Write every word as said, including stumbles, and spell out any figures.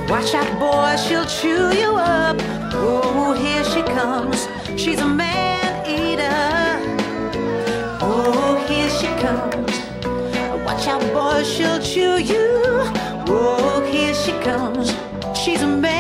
Watch out, boy, she'll chew you up. Oh, here she comes. She's a man-eater. Oh, here she comes. Watch out, boy, she'll chew you. Oh, here she comes. She's a man.